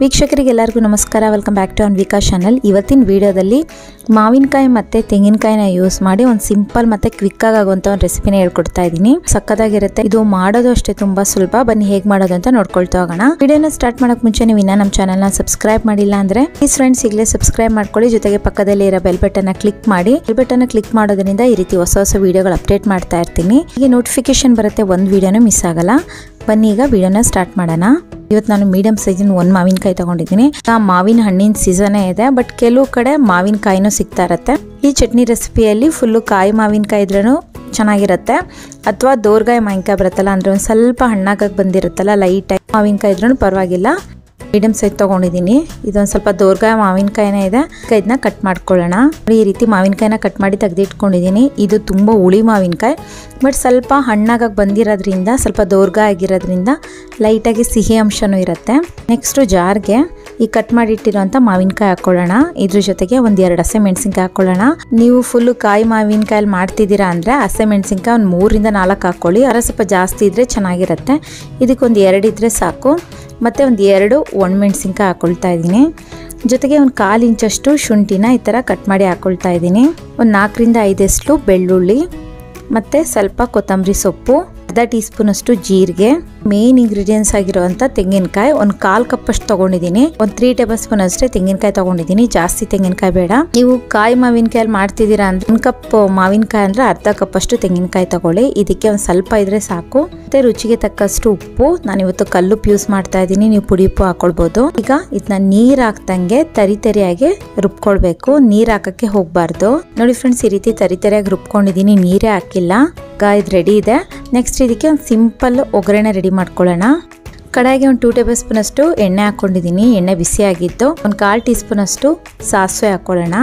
ವೀಕ್ಷಕರಿಗೆಲ್ಲರಿಗೂ ನಮಸ್ಕಾರ, welcome back to Anvika channel. ಇವತ್ತಿನ ವಿಡಿಯೋದಲ್ಲಿ ಮಾವಿನಕಾಯಿ ಮತ್ತು ತೆಂಗಿನಕಾಯಿನ ಯೂಸ್ ಮಾಡಿ ಒಂದು ಸಿಂಪಲ್ ಮತ್ತು ಕ್ವಿಕ್ ಆಗುವಂಥ ಒಂದು ರೆಸಿಪಿನ ಹೇಳ್ಕೊಡ್ತಾ ಇದ್ದೀನಿ. ಸಕ್ಕತ್ತಾಗಿರುತ್ತೆ. ಇದು ಮಾಡೋದು ಅಷ್ಟೇ ತುಂಬಾ ಸುಲಭ. ಬನ್ನಿ ಹೇಗೆ ಮಾಡೋದು ಅಂತ ನೋಡ್ಕೊಳ್ತಾ ಹೋಗೋಣ. ವಿಡಿಯೋನ ಸ್ಟಾರ್ಟ್ ಮಾಡೋಕೆ ಮುಂಚೆ ನೀವು ಇನ್ನೂ ನಮ್ಮ ಚಾನಲ್ನ ಸಬ್ಸ್ಕ್ರೈಬ್ ಮಾಡಿಲ್ಲ ಅಂದರೆ ಪ್ಲೀಸ್ ಫ್ರೆಂಡ್ಸ್ ಈಗಲೇ ಸಬ್ಸ್ಕ್ರೈಬ್ ಮಾಡ್ಕೊಳ್ಳಿ. ಜೊತೆಗೆ ಪಕ್ಕದಲ್ಲಿ ಇರೋ ಬೆಲ್ ಬಟನ್ನ ಕ್ಲಿಕ್ ಮಾಡಿ. ಬೆಲ್ ಬಟನ್ನ ಕ್ಲಿಕ್ ಮಾಡೋದ್ರಿಂದ ಈ ರೀತಿ ಹೊಸ ಹೊಸ ವಿಡಿಯೋಗಳು ಅಪ್ಡೇಟ್ ಮಾಡ್ತಾ ಇರ್ತೀನಿ. ಈಗ ನೋಟಿಫಿಕೇಶನ್ ಬರುತ್ತೆ, ಒಂದು ವಿಡಿಯೋನೂ ಮಿಸ್ ಆಗಲ್ಲ. ಬನ್ನಿ ಈಗ ವಿಡಿಯೋನ ಸ್ಟಾರ್ಟ್ ಮಾಡೋಣ. ಇವತ್ತು ನಾನು ಮೀಡಿಯಂ ಸೈಜಿನ ಒಂದು ಮಾವಿನಕಾಯಿ ತಗೊಂಡಿದ್ದೀನಿ. ಮಾವಿನ ಹಣ್ಣಿನ ಸೀಸನೇ ಇದೆ, ಬಟ್ ಕೆಲವು ಕಡೆ ಮಾವಿನಕಾಯಿನೂ ಸಿಗ್ತಾ ಇರುತ್ತೆ. ಈ ಚಟ್ನಿ ರೆಸಿಪಿಯಲ್ಲಿ ಫುಲ್ಲು ಕಾಯಿ ಮಾವಿನಕಾಯಿ ಇದ್ರೂ ಚೆನ್ನಾಗಿರುತ್ತೆ, ಅಥವಾ ದೋರ್ಗಾಯಿ ಮಾವಿನಕಾಯಿ ಬರುತ್ತಲ್ಲ, ಅಂದರೆ ಒಂದು ಸ್ವಲ್ಪ ಹಣ್ಣಾಗಕ್ಕೆ ಬಂದಿರುತ್ತಲ್ಲ ಲೈಟಾಗಿ ಮಾವಿನಕಾಯಿ ಇದ್ರೂ ಪರವಾಗಿಲ್ಲ. ಮೀಡಿಯಂ ಸೈಜ್ ತೊಗೊಂಡಿದ್ದೀನಿ. ಇದೊಂದು ಸ್ವಲ್ಪ ದೋರ್ಗಾಯಿ ಮಾವಿನಕಾಯಿನೇ ಇದೆ. ಇದನ್ನ ಕಟ್ ಮಾಡ್ಕೊಳ್ಳೋಣ. ಈ ರೀತಿ ಮಾವಿನಕಾಯಿನ ಕಟ್ ಮಾಡಿ ತೆಗೆದಿಟ್ಕೊಂಡಿದ್ದೀನಿ. ಇದು ತುಂಬ ಹುಳಿ ಮಾವಿನಕಾಯಿ, ಬಟ್ ಸ್ವಲ್ಪ ಹಣ್ಣಾಗಕ್ಕೆ ಬಂದಿರೋದ್ರಿಂದ, ಸ್ವಲ್ಪ ದೋರ್ಗಾಯಿ ಆಗಿರೋದ್ರಿಂದ ಲೈಟಾಗಿ ಸಿಹಿ ಅಂಶನೂ ಇರುತ್ತೆ. ನೆಕ್ಸ್ಟು ಜಾರ್ಗೆ ಈ ಕಟ್ ಮಾಡಿಟ್ಟಿರೋಂಥ ಮಾವಿನಕಾಯಿ ಹಾಕ್ಕೊಳ್ಳೋಣ. ಇದ್ರ ಜೊತೆಗೆ ಒಂದು 2 ಹಸಿಮೆಣಸಿನ್ಕಾಯಿ ಹಾಕ್ಕೊಳ್ಳೋಣ. ನೀವು ಫುಲ್ಲು ಕಾಯಿ ಮಾವಿನಕಾಯಲ್ಲಿ ಮಾಡ್ತಿದ್ದೀರಾ ಅಂದರೆ ಹಸಿಮೆಣಸಿನ್ಕಾಯಿ ಒಂದು 3 ರಿಂದ 4 ಹಾಕ್ಕೊಳ್ಳಿ. ಅರ ಸ್ವಲ್ಪ ಜಾಸ್ತಿ ಇದ್ದರೆ ಚೆನ್ನಾಗಿರುತ್ತೆ. ಇದಕ್ಕೊಂದು 2 ಇದ್ದರೆ ಸಾಕು. ಮತ್ತು ಒಂದು 2 ಒಣಮೆಣಸಿನ್ಕಾಯಿ ಹಾಕ್ಕೊಳ್ತಾ ಇದ್ದೀನಿ. ಜೊತೆಗೆ ಒಂದು 1/4 ಇಂಚಷ್ಟು ಶುಂಠಿನ ಈ ಥರ ಕಟ್ ಮಾಡಿ ಹಾಕ್ಕೊಳ್ತಾ ಇದ್ದೀನಿ. ಒಂದು 4 ರಿಂದ 5 ಬೆಳ್ಳುಳ್ಳಿ, ಮತ್ತು ಸ್ವಲ್ಪ ಕೊತ್ತಂಬರಿ ಸೊಪ್ಪು, ಅರ್ಧ ಟೀ ಸ್ಪೂನ್ ಅಷ್ಟು ಜೀರಿಗೆ, ಮೇನ್ ಇಂಗ್ರೀಡಿಯೆಂಟ್ಸ್ ಆಗಿರುವಂಥ ತೆಂಗಿನಕಾಯಿ ಒಂದು 1/4 ಕಪ್ ಅಷ್ಟು ತೊಗೊಂಡಿದ್ದೀನಿ. ಒಂದು 3 ಟೇಬಲ್ ಸ್ಪೂನ್ ಅಷ್ಟೇ ತೆಂಗಿನಕಾಯಿ ತೊಗೊಂಡಿದ್ದೀನಿ, ಜಾಸ್ತಿ ತೆಂಗಿನಕಾಯಿ ಬೇಡ. ನೀವು ಕಾಯಿ ಮಾವಿನಕಾಯಲ್ಲಿ ಮಾಡ್ತಿದ್ದೀರಾ ಅಂದರೆ 1 ಕಪ್ ಮಾವಿನಕಾಯಿ ಅಂದರೆ ಅರ್ಧ ಕಪ್ ಅಷ್ಟು ತೆಂಗಿನಕಾಯಿ ತಗೊಳ್ಳಿ. ಇದಕ್ಕೆ ಒಂದು ಸ್ವಲ್ಪ ಇದ್ರೆ ಸಾಕು. ಮತ್ತೆ ರುಚಿಗೆ ತಕ್ಕಷ್ಟು ಉಪ್ಪು. ನಾನು ಇವತ್ತು ಕಲ್ಲುಪ್ಪು ಯೂಸ್ ಮಾಡ್ತಾ ಇದ್ದೀನಿ, ನೀವು ಪುಡಿ ಉಪ್ಪು ಹಾಕೊಳ್ಬೋದು. ಈಗ ಇದನ್ನ ನೀರು ಹಾಕ್ದಂಗೆ ತರಿಯಾಗಿ ರುಬ್ಕೊಳ್ಬೇಕು. ನೀರು ಹಾಕಕ್ಕೆ ಹೋಗಬಾರ್ದು. ನೋಡಿ ಫ್ರೆಂಡ್ಸ್, ಈ ರೀತಿ ತರಿಯಾಗಿ ರುಬ್ಕೊಂಡಿದ್ದೀನಿ, ನೀರೇ ಹಾಕಿಲ್ಲ. ಈಗ ಇದು ರೆಡಿ ಇದೆ. ನೆಕ್ಸ್ಟ್ ಇದಕ್ಕೆ ಒಂದು ಸಿಂಪಲ್ ಒಗ್ಗರಣೆ ರೆಡಿ ಮಾಡ್ಕೊಳ್ಳೋಣ. ಕಡಾಯಿಗೆ ಒಂದು 2 ಟೇಬಲ್ ಸ್ಪೂನ್ ಅಷ್ಟು ಎಣ್ಣೆ ಹಾಕ್ಕೊಂಡಿದ್ದೀನಿ. ಎಣ್ಣೆ ಬಿಸಿ ಆಗಿತ್ತು. ಒಂದು 1/4 ಟೀ ಸ್ಪೂನ್ ಅಷ್ಟು ಸಾಸಿವೆ ಹಾಕ್ಕೊಳ್ಳೋಣ.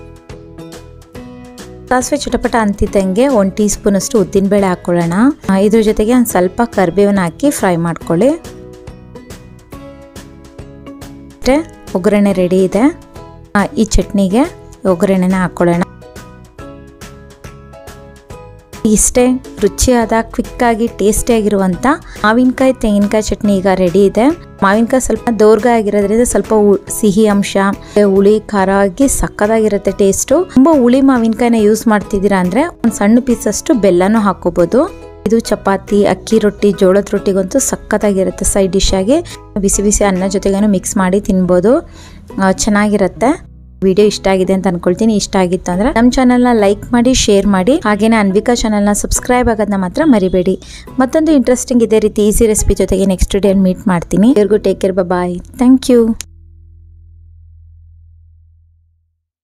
ಸಾಸಿವೆ ಚಟಪಟ ಅಂತಿದ್ದಂಗೆ 1 ಟೀ ಸ್ಪೂನ್ ಅಷ್ಟು ಉದ್ದಿನಬೇಳೆ ಹಾಕ್ಕೊಳ್ಳೋಣ. ಇದ್ರ ಜೊತೆಗೆ ಒಂದು ಸ್ವಲ್ಪ ಕರಿಬೇವನ್ನ ಹಾಕಿ ಫ್ರೈ ಮಾಡ್ಕೊಳ್ಳಿ. ಅಷ್ಟೇ, ಒಗ್ಗರಣೆ ರೆಡಿ ಇದೆ. ಈ ಚಟ್ನಿಗೆ ಒಗ್ಗರಣೆನ ಹಾಕ್ಕೊಳ್ಳೋಣ. ಇಷ್ಟೇ ರುಚಿಯಾದ, ಕ್ವಿಕ್ ಆಗಿ ಟೇಸ್ಟಿಯಾಗಿರುವಂಥ ಮಾವಿನಕಾಯಿ ತೆಂಗಿನಕಾಯಿ ಚಟ್ನಿ ಈಗ ರೆಡಿ ಇದೆ. ಮಾವಿನಕಾಯಿ ಸ್ವಲ್ಪ ದೋರ್ಗಾಯಿ ಆಗಿರೋದ್ರಿಂದ ಸ್ವಲ್ಪ ಸಿಹಿ ಅಂಶ, ಹುಳಿ ಖಾರ ಆಗಿ ಸಕ್ಕದಾಗಿರುತ್ತೆ ಟೇಸ್ಟು. ತುಂಬ ಹುಳಿ ಮಾವಿನಕಾಯಿನ ಯೂಸ್ ಮಾಡ್ತಿದ್ದೀರಾ ಅಂದರೆ ಒಂದು ಸಣ್ಣ ಪೀಸ್ ಅಷ್ಟು ಬೆಲ್ಲನೂ ಹಾಕೋಬೋದು. ಇದು ಚಪಾತಿ, ಅಕ್ಕಿ ರೊಟ್ಟಿ, ಜೋಳದ ರೊಟ್ಟಿಗಂತೂ ಸಕ್ಕತ್ತಾಗಿರುತ್ತೆ. ಸೈಡ್ ಡಿಶ್ ಆಗಿ ಬಿಸಿ ಬಿಸಿ ಅನ್ನ ಜೊತೆಗೇನು ಮಿಕ್ಸ್ ಮಾಡಿ ತಿನ್ಬೋದು, ಚೆನ್ನಾಗಿರುತ್ತೆ. ವಿಡಿಯೋ ಇಷ್ಟ ಆಗಿದೆ ಅಂತ ಅನ್ಕೊಳ್ತೀನಿ. ಇಷ್ಟ ಆಗಿತ್ತು ಅಂದ್ರೆ ನಮ್ಮ ಚಾನಲ್ನ ಲೈಕ್ ಮಾಡಿ, ಶೇರ್ ಮಾಡಿ. ಹಾಗೇನೆ ಅನ್ವಿಕಾ ಚಾನಲ್ನ ಸಬ್ಸ್ಕ್ರೈಬ್ ಆಗೋದನ್ನ ಮಾತ್ರ ಮರಿಬೇಡಿ. ಮತ್ತೊಂದು ಇಂಟ್ರೆಸ್ಟಿಂಗ್ ಇದೇ ರೀತಿ ಈಸಿ ರೆಸಿಪಿ ಜೊತೆಗೆ ನೆಕ್ಸ್ಟ್ ಡೇ ಮೀಟ್ ಮಾಡ್ತೀನಿ. ಎಲ್ಲರಿಗೂ take care, bye, thank you.